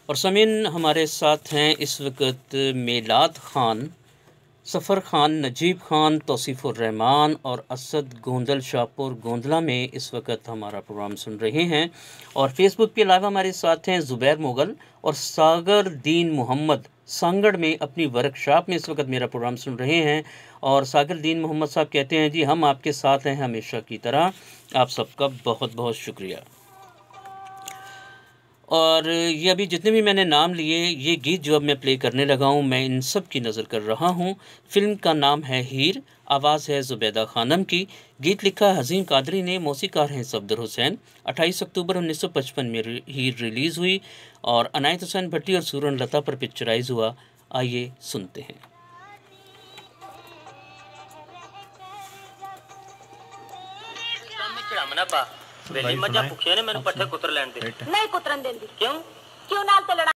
और समीन हमारे साथ हैं इस वक्त मेलाद ख़ान, सफ़र ख़ान, नजीब ख़ान, तौसीफ़ुर रहमान और असद गोंदल शाहपुर गोंदला में इस वक्त हमारा प्रोग्राम सुन रहे हैं। और फेसबुक के अलावा हमारे साथ हैं ज़ुबैर मुग़ल और सागर दीन मोहम्मद सांगड़ में अपनी वर्कशॉप में इस वक्त मेरा प्रोग्राम सुन रहे हैं। और सागर दीन मोहम्मद साहब कहते हैं जी हम आपके साथ हैं हमेशा की तरह। आप सबका बहुत बहुत शुक्रिया। और ये अभी जितने भी मैंने नाम लिए, ये गीत जो अब मैं प्ले करने लगा हूँ, मैं इन सब की नज़र कर रहा हूँ। फ़िल्म का नाम है हीर, आवाज़ है ज़ुबैदा खानम की, गीत लिखा हज़ीम कादरी ने, मौसीकार हैं सफदर हुसैन। 28 अक्टूबर 1955 में हीर रिलीज़ हुई और अनायत हुसैन भट्टी और सूरन लता पर पिक्चराइज़ हुआ। आइए सुनते हैं। वेली मजा भुखिया ने मैंने पट्ठे कुतर लैन दे नहीं कुतरन देंदी क्यों क्यों नाल ते लड़ा